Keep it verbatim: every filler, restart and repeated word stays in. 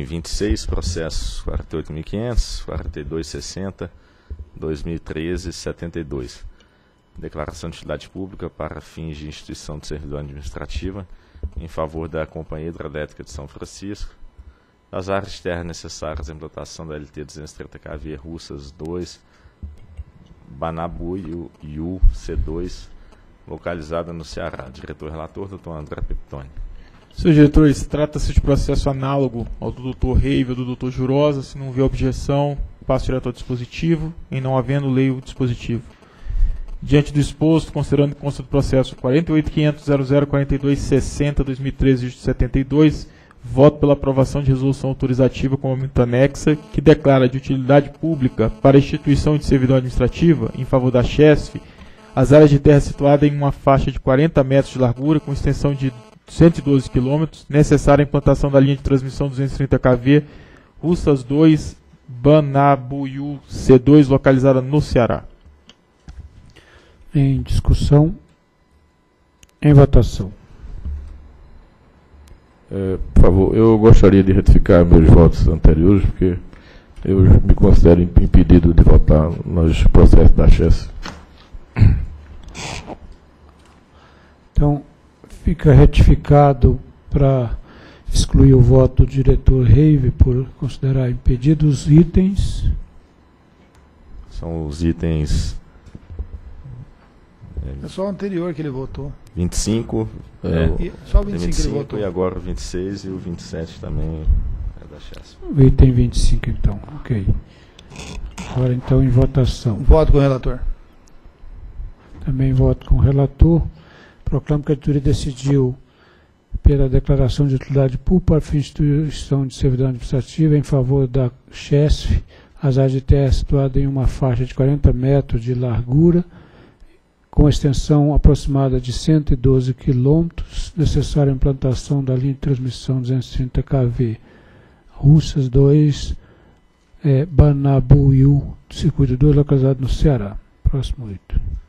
Item vinte e seis, processos quarenta e oito mil e quinhentos, quarenta e dois sessenta, dois mil e treze, setenta e dois. Declaração de utilidade pública para fins de instituição de servidão administrativa em favor da Companhia Hidrelétrica de São Francisco, das áreas de terra necessárias à implantação da L T duzentos e trinta K V Russas dois, Banabu e U C dois, localizada no Ceará. Diretor-relator, doutor André Peptoni. Senhor diretor, trata-se de processo análogo ao do doutor Reive ou do doutor Jurosa. Se não houver objeção, passo direto ao dispositivo. Em não havendo, leio o dispositivo. Diante do exposto, considerando que consta do processo quarenta e oito mil quinhentos ponto zero zero quarenta e dois sessenta barra dois mil e treze de setenta e dois, voto pela aprovação de resolução autorizativa com momento anexa, que declara de utilidade pública para a instituição de servidão administrativa, em favor da Chesf, as áreas de terra situadas em uma faixa de quarenta metros de largura, com extensão de cento e doze quilômetros, necessária a implantação da linha de transmissão duzentos e trinta K V, Russas dois, Banabuiú C dois, localizada no Ceará. Em discussão, em votação. É, por favor, eu gostaria de retificar meus votos anteriores, porque eu me considero impedido de votar nos processos da Chesf. Então, fica retificado para excluir o voto do diretor Reive por considerar impedido os itens. São os itens É só o anterior que ele votou. vinte e cinco, É, é, E só o tem vinte e cinco que ele votou. e agora o vinte e seis e o vinte e sete também é da Chesf. O item vinte e cinco, então. Ok. Agora, então, em votação. Voto com o relator. Também voto com o relator. Proclamo que a diretoria decidiu pela declaração de utilidade pública para fins de instituição de servidão administrativa em favor da Chesf, as áreas de terra situadas em uma faixa de quarenta metros de largura, com extensão aproximada de cento e doze quilômetros, necessária a implantação da linha de transmissão duzentos e trinta K V Russas dois, é, Banabuiú, circuito dois, localizado no Ceará. Próximo item.